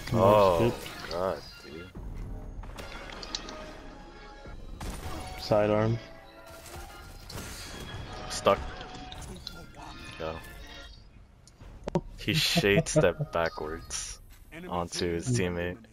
Oh, God, dude. Sidearm. Stuck. Go. He shade stepped backwards onto his teammate.